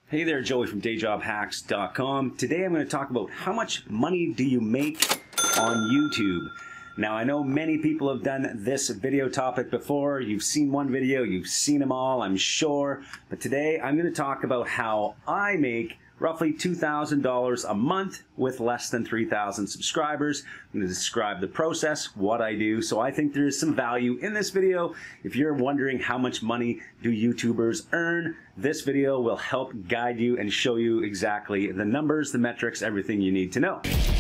Hey there, Joey from dayjobhacks.com. Today I'm going to talk about how much money do you make on YouTube. Now I know many people have done this video topic before. You've seen one video, you've seen them all, I'm sure. But today I'm going to talk about how I make roughly $2,000 a month with less than 3,000 subscribers. I'm going to describe the process, what I do. So I think there is some value in this video. If you're wondering how much money do YouTubers earn, this video will help guide you and show you exactly the numbers, the metrics, everything you need to know.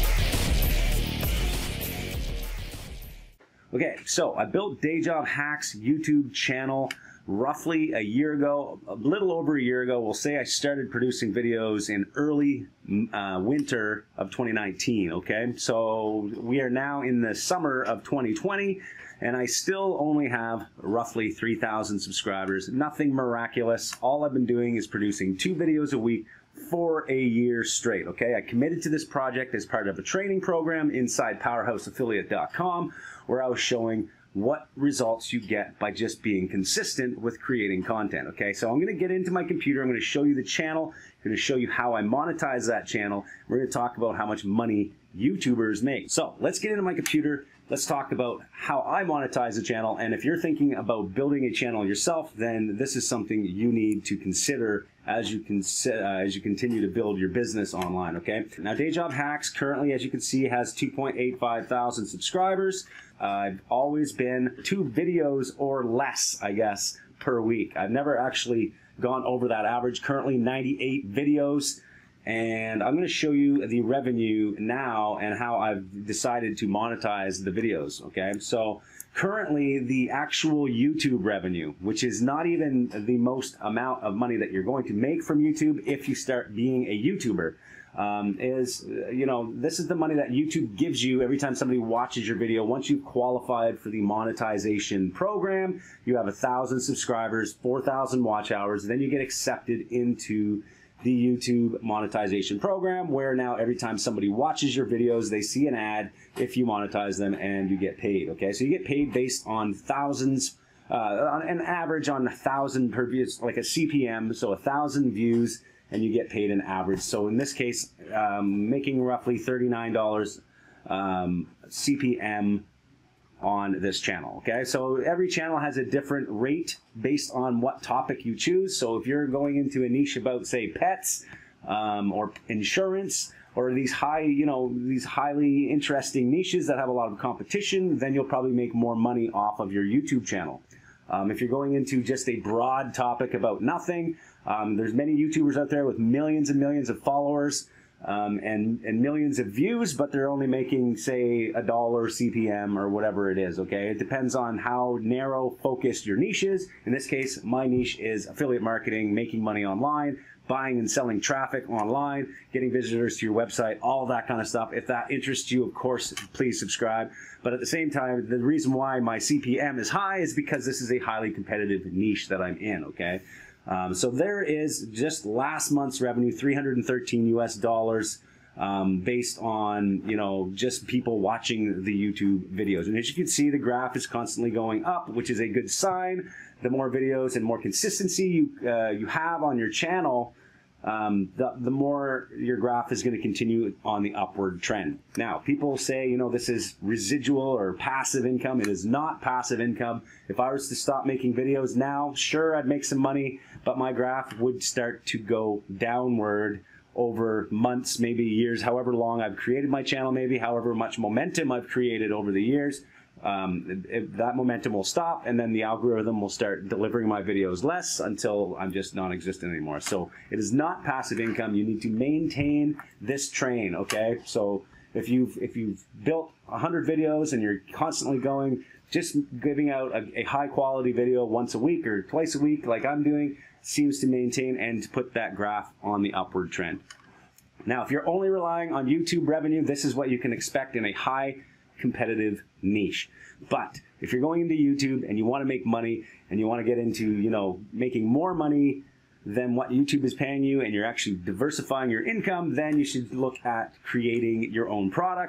Okay, so I built Day Job Hacks YouTube channel roughly a year ago, a little over a year ago. We'll say I started producing videos in early winter of 2019, okay? So we are now in the summer of 2020, and I still only have roughly 3,000 subscribers. Nothing miraculous. All I've been doing is producing 2 videos a week for a year straight, okay? I committed to this project as part of a training program inside PowerhouseAffiliate.com, where I was showing what results you get by just being consistent with creating content, okay? So I'm going to get into my computer, I'm going to show you the channel, I'm going to show you how I monetize that channel, we're going to talk about how much money YouTubers make. So let's get into my computer, let's talk about how I monetize the channel, and if you're thinking about building a channel yourself, then this is something you need to consider as you continue to build your business online, okay? Now, Day Job Hacks currently, as you can see, has 2.85 thousand subscribers. I've always been 2 videos or less, I guess, per week. I've never actually gone over that average. Currently 98 videos, and I'm going to show you the revenue now and how I've decided to monetize the videos, okay? So currently the actual YouTube revenue, which is not even the most amount of money that you're going to make from YouTube if you start being a YouTuber, is, this is the money that YouTube gives you every time somebody watches your video. Once you've qualified for the monetization program, you have 1,000 subscribers, 4,000 watch hours, then you get accepted into the YouTube monetization program, where now every time somebody watches your videos, they see an ad if you monetize them, and you get paid, okay? So you get paid based on thousands, on an average on 1,000 per view, like a CPM, so 1,000 views, and you get paid an average. So in this case, making roughly $39 CPM on this channel, okay? So every channel has a different rate based on what topic you choose. So if you're going into a niche about, say, pets or insurance, or these highly interesting niches that have a lot of competition, then you'll probably make more money off of your YouTube channel. If you're going into just a broad topic about nothing, there's many YouTubers out there with millions and millions of followers and millions of views, but they're only making, say, $1 CPM or whatever it is, okay? It depends on how narrow focused your niche is. In this case, my niche is affiliate marketing, making money online, buying and selling traffic online, getting visitors to your website, all that kind of stuff. If that interests you, of course, please subscribe. But at the same time, the reason why my CPM is high is because this is a highly competitive niche that I'm in, okay? So there is just last month's revenue, $313 US, based on, just people watching the YouTube videos. And as you can see, the graph is constantly going up, which is a good sign. The more videos and more consistency you have on your channel, the more your graph is going to continue on the upward trend. Now, people say, this is residual or passive income. It is not passive income. If I was to stop making videos now, sure, I'd make some money, but my graph would start to go downward over months, maybe years, however long I've created my channel, maybe however much momentum I've created over the years. That momentum will stop, and then the algorithm will start delivering my videos less until I'm just non-existent anymore. So it is not passive income. You need to maintain this train, okay? So if you've built 100 videos and you're constantly going, just giving out a high quality video once a week or twice a week like I'm doing seems to maintain and to put that graph on the upward trend. Now, if you're only relying on YouTube revenue, this is what you can expect in a high competitive niche. But if you're going into YouTube and you want to make money and you want to get into, making more money than what YouTube is paying you, and you're actually diversifying your income, then you should look at creating your own products.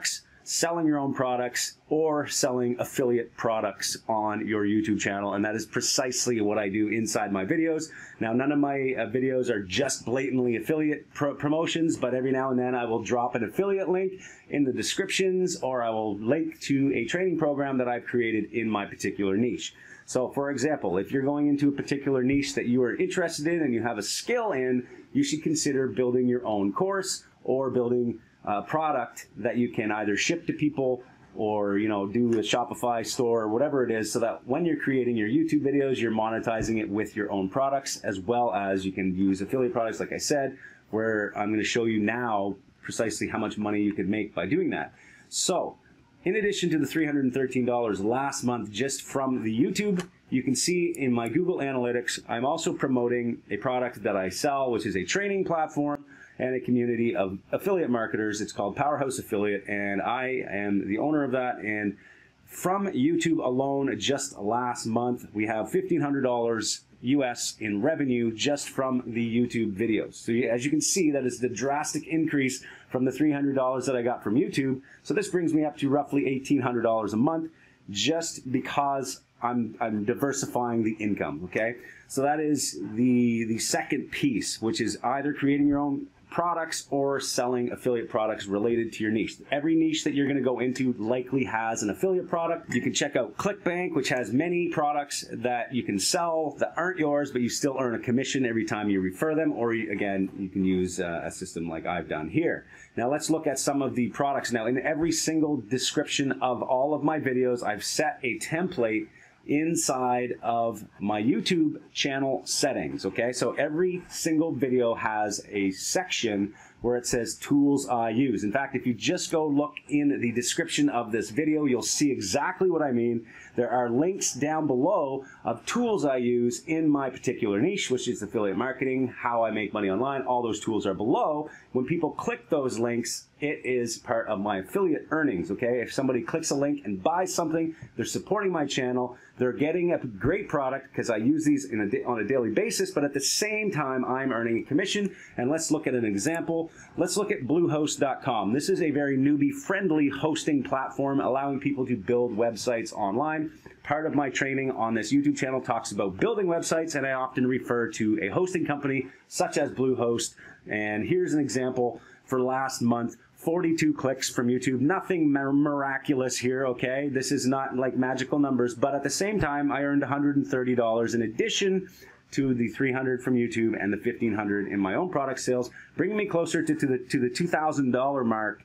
selling your own products or selling affiliate products on your YouTube channel, and that is precisely what I do inside my videos. Now, none of my videos are just blatantly affiliate promotions, but every now and then I will drop an affiliate link in the descriptions, or I will link to a training program that I've created in my particular niche. So, for example, if you're going into a particular niche that you are interested in and you have a skill in, you should consider building your own course or building product that you can either ship to people or, you know, do a Shopify store or whatever it is, so that when you're creating your YouTube videos, you're monetizing it with your own products, as well as you can use affiliate products, like I said, where I'm going to show you now precisely how much money you could make by doing that. So, in addition to the $313 last month just from the YouTube, you can see in my Google Analytics, I'm also promoting a product that I sell, which is a training platform and a community of affiliate marketers. It's called Powerhouse Affiliate, and I am the owner of that. And from YouTube alone, just last month, we have $1,500 US in revenue just from the YouTube videos. So as you can see, that is the drastic increase from the $300 that I got from YouTube. So this brings me up to roughly $1,800 a month, just because I'm diversifying the income, okay? So that is the second piece, which is either creating your own products or selling affiliate products related to your niche. Every niche that you're going to go into likely has an affiliate product. You can check out ClickBank, which has many products that you can sell that aren't yours, but you still earn a commission every time you refer them, or again, you can use a system like I've done here. Now let's look at some of the products. Now, in every single description of all of my videos, I've set a template inside of my YouTube channel settings, okay? So every single video has a section where it says tools I use. In fact, if you just go look in the description of this video, you'll see exactly what I mean. There are links down below of tools I use in my particular niche, which is affiliate marketing, how I make money online. All those tools are below. When people click those links, it is part of my affiliate earnings, okay? If somebody clicks a link and buys something, they're supporting my channel. They're getting a great product because I use these on a daily basis, but at the same time, I'm earning a commission. And let's look at an example. Let's look at Bluehost.com. This is a very newbie-friendly hosting platform allowing people to build websites online. Part of my training on this YouTube channel talks about building websites, and I often refer to a hosting company such as Bluehost. And here's an example for last month. 42 clicks from YouTube. Nothing miraculous here, okay? This is not like magical numbers, but at the same time, I earned $130 in addition to the $300 from YouTube and the $1,500 in my own product sales, bringing me closer to the $2,000 mark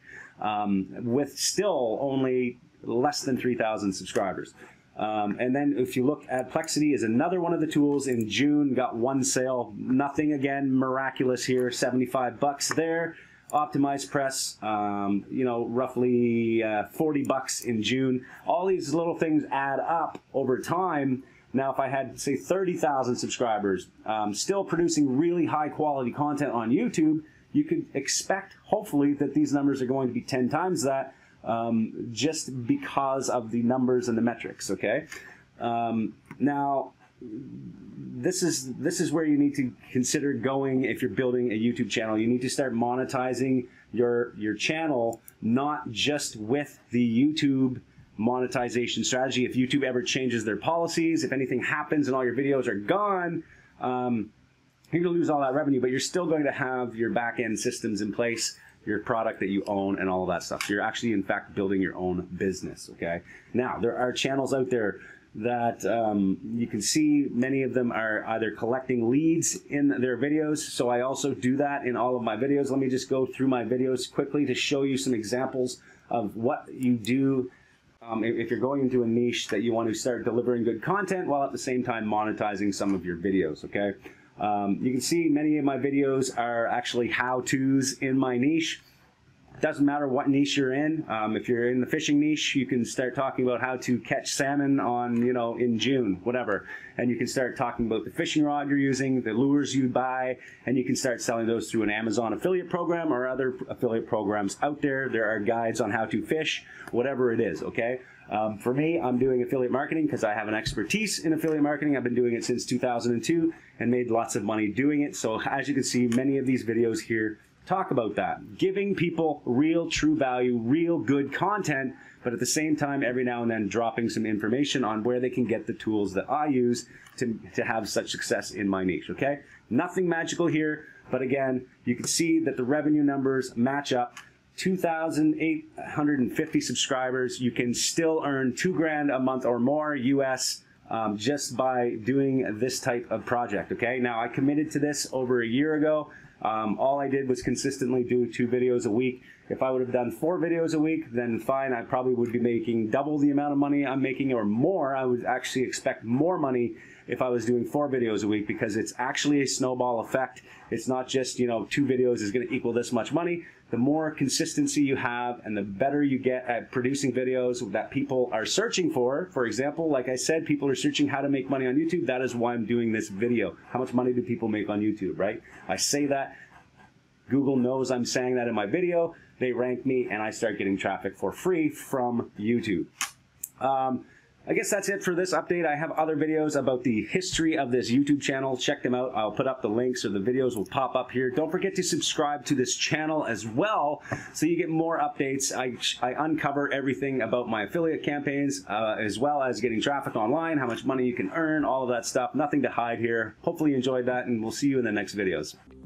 with still only less than 3,000 subscribers. And then if you look at Plexity is another one of the tools. In June, got one sale. Nothing, again, miraculous here. 75 bucks there. Optimized Press, you know, roughly 40 bucks in June. All these little things add up over time. Now, if I had, say, 30,000 subscribers, still producing really high quality content on YouTube, you could expect, hopefully, that these numbers are going to be 10 times that, just because of the numbers and the metrics, okay? Now, this is where you need to consider going if you're building a YouTube channel. You need to start monetizing your channel, not just with the YouTube monetization strategy. If YouTube ever changes their policies, if anything happens and all your videos are gone, you're going to lose all that revenue, but you're still going to have your back-end systems in place, your product that you own, and all of that stuff. So you're actually, in fact, building your own business, okay? Now, there are channels out there that you can see many of them are either collecting leads in their videos. So I also do that in all of my videos. Let me just go through my videos quickly to show you some examples of what you do if you're going into a niche that you want to start delivering good content while at the same time monetizing some of your videos, okay? You can see many of my videos are actually how-tos in my niche. Doesn't matter what niche you're in. If you're in the fishing niche, you can start talking about how to catch salmon on, you know, in June, whatever. And you can start talking about the fishing rod you're using, the lures you buy, and you can start selling those through an Amazon affiliate program or other affiliate programs out there. There are guides on how to fish, whatever it is, okay? For me, I'm doing affiliate marketing because I have an expertise in affiliate marketing. I've been doing it since 2002 and made lots of money doing it. So as you can see, many of these videos here talk about that. Giving people real, true value, real good content, but at the same time, every now and then dropping some information on where they can get the tools that I use to have such success in my niche, okay? Nothing magical here, but again, you can see that the revenue numbers match up. 2,850 subscribers, you can still earn $2,000 a month or more US just by doing this type of project, okay? Now, I committed to this over a year ago. All I did was consistently do 2 videos a week. If I would have done 4 videos a week, then fine, I probably would be making double the amount of money I'm making or more. I would actually expect more money if I was doing 4 videos a week, because it's actually a snowball effect. It's not just, 2 videos is going to equal this much money. The more consistency you have and the better you get at producing videos that people are searching for example, like I said, people are searching how to make money on YouTube. That is why I'm doing this video. How much money do people make on YouTube, right? I say that. Google knows I'm saying that in my video. They rank me and I start getting traffic for free from YouTube. I guess that's it for this update. I have other videos about the history of this YouTube channel. Check them out. I'll put up the links, or the videos will pop up here. Don't forget to subscribe to this channel as well so you get more updates. I uncover everything about my affiliate campaigns, as well as getting traffic online, how much money you can earn, all of that stuff. Nothing to hide here. Hopefully you enjoyed that, and we'll see you in the next videos.